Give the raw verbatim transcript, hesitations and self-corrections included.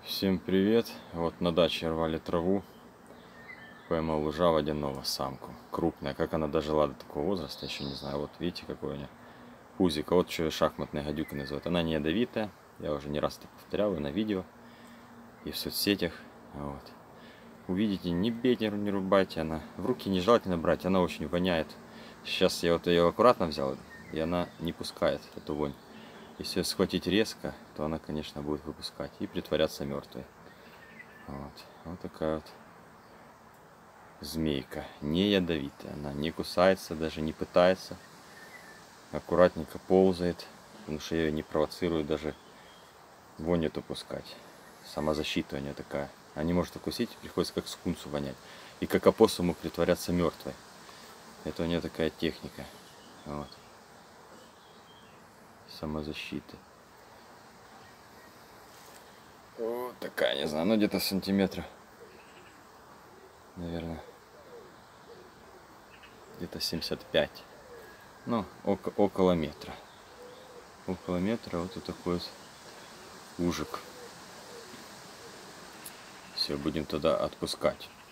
Всем привет! Вот на даче рвали траву, поймал лужа водяного самку, крупная, как она дожила до такого возраста, еще не знаю. Вот видите, какой у нее пузик, а вот что шахматная гадюка называют. Она не ядовитая, я уже не раз это повторял и на видео, и в соцсетях. Вот. Увидите, не бейте, не рубайте, она в руки нежелательно брать, она очень воняет. Сейчас я вот ее аккуратно взял, и она не пускает эту вонь. Если ее схватить резко, то она, конечно, будет выпускать и притворяться мертвой. Вот, вот такая вот змейка, не ядовитая, она не кусается, даже не пытается, аккуратненько ползает, потому что ее не провоцирует даже вонь эту пускать. Самозащита у нее такая, она не может укусить, приходится как скунсу вонять, и как опоссуму притворяться мертвой. Это у нее такая техника. Вот. Самозащита. Вот такая, не знаю, ну где-то сантиметра, наверное, где-то семьдесят пять, ну около, около метра, около метра. Вот такой вот ужик. Все, будем туда отпускать.